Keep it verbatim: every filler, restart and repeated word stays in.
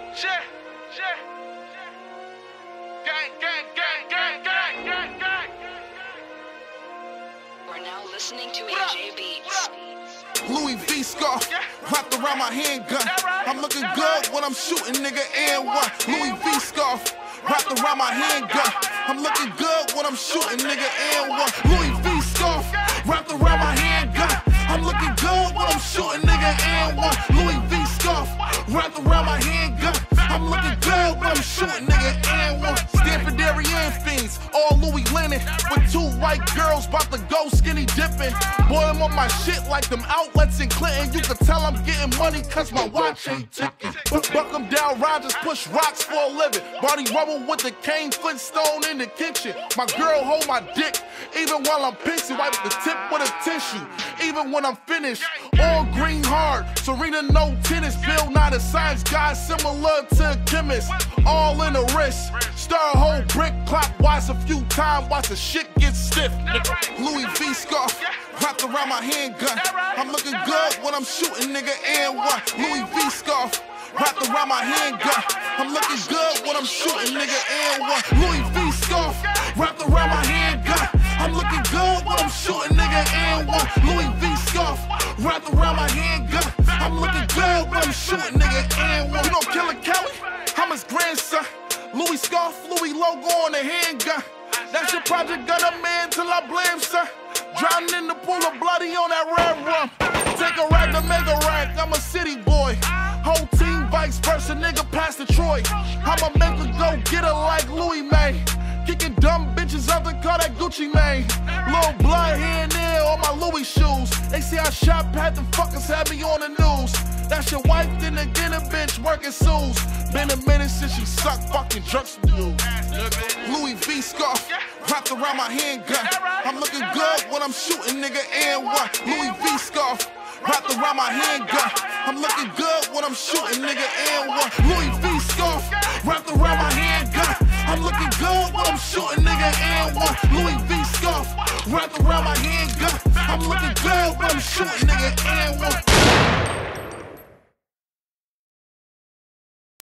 shit, shit. Gang, gang, gang, gang, gang, gang, gang. We're now listening to A J Beats. Louie V scarf wrapped around my handgun. I'm looking good when I'm shooting, nigga, and one. Louie V scarf wrapped around my handgun. I'm looking good when I'm shooting, nigga, and one. Louie V scarf wrapped around my handgun. I'm looking good when I'm shooting, nigga, and one. Louie V scarf wrapped around my handgun. I'm looking good when I'm shooting, nigga, and one. Stanford Darien fiends, all Louis linen, with two white girls about to go skinny dipping. Boy, I'm on my shit like them outlets in Clinton. You can tell I'm getting money cause my watch ain't ticking. Buck them down, Rogers push rocks for a living. Body rubble with the cane Flintstone in the kitchen. My girl hold my dick, even while I'm pissing. Wipe the tip with a tissue, even when I'm finished. All green hard, Serena no tennis. Bill not a science guy, similar to a chemist. All in the wrist, stir a whole brick clockwise a few times. Watch the shit get stiff. Louie V scarf wrapped around my handgun. I'm looking good when I'm shooting, nigga, and one. Louie V scarf wrapped around my handgun. I'm looking good when I'm shooting, nigga, and one. Louie V scarf wrapped around my handgun. I'm looking good when I'm shooting, nigga, and one. Louie V scarf wrapped around my handgun. I'm looking good when I'm shooting, nigga, and one. You know Killer Kelly? I'm his grandson. Louie scarf, Louie logo on the handgun. That's your project, gun a man till I blame, sir. Drowning in the pool of bloody on that red rum. Take a rack to make a rack, I'm a city boy. Whole team vice versa, nigga pass the Troy. I'ma make her go get her like Louis May. Kicking dumb bitches up and call that Gucci Mane. Little blood here and there on my Louis shoes. They see I shot Pat, the fuckers had me on the news. That's your wife, then again a bitch working sues. Been a minute since she sucked fucking drugs from you. Louie V scarf wrapped around my handgun. I'm looking good when I'm shooting, nigga, and one. Louie V scarf wrapped around my handgun. I'm looking good when I'm shooting, nigga, and one. Louie V scarf wrapped around my handgun. I'm looking good when I'm shooting, nigga, and one. Louie V scarf wrapped around my handgun. I'm looking good when I'm shooting, nigga, and one.